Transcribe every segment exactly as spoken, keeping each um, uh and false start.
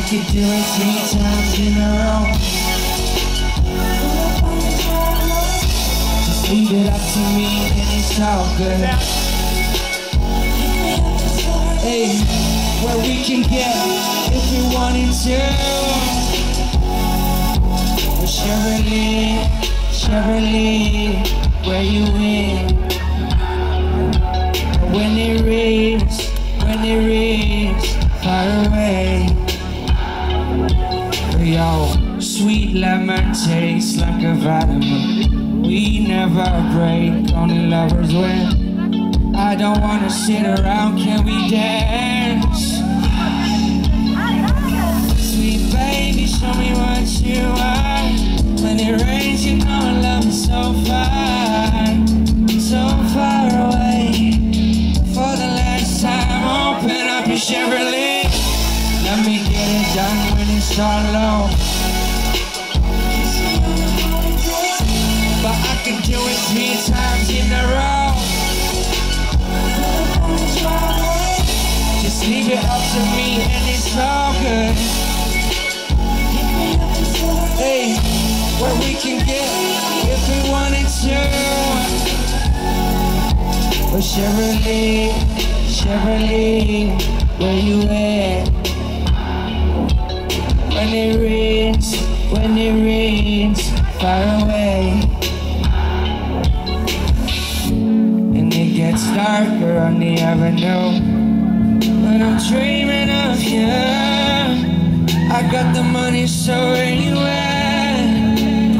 could do it three times in a row. Just leave it up to me and it's all good. Hey, where we can get if we wanted to. Oh, Chevrolet, Chevrolet, where you in? When it rains, when it rains, far away. Yo, sweet lemon tastes like a vitamin. We never break, only lovers win. I don't wanna sit around, can we dance? Sweet baby, show me what you want. When it rains, you know I love is so far, so far away. For the last time, open up your Chevrolet. Let me get it done when it's all low. But I can do it three times in a row. Just leave it up to me and it's all good. Hey, where we can get if we wanted to. Oh, Chevrolet, Chevrolet, where you at? When it rains, when it rains, far away. And it gets darker on the avenue. When I'm dreaming of you, I got the money, so where you at?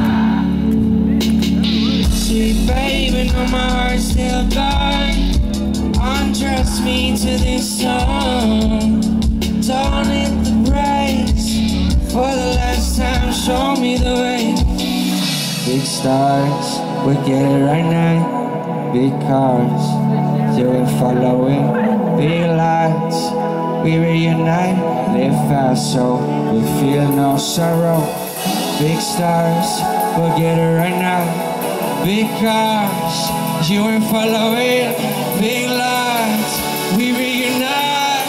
Sweet baby, know my heart's still gone. Undress me to this song. Don't hit the brakes. For the last time, show me the way. Big stars, we get it right now. Big cars, you will follow it. Big lights, we reunite. Live fast so we feel no sorrow. Big stars, we'll get it right now. Big cars, you will follow it. Big lights, we reunite.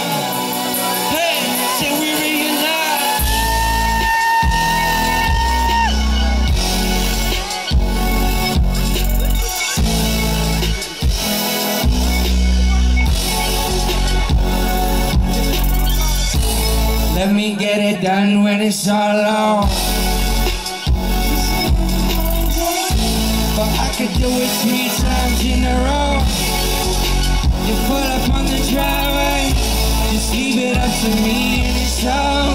Let me get it done when it's all low. But I could do it three times in a row. You pull up on the driveway, just leave it up to me and it's all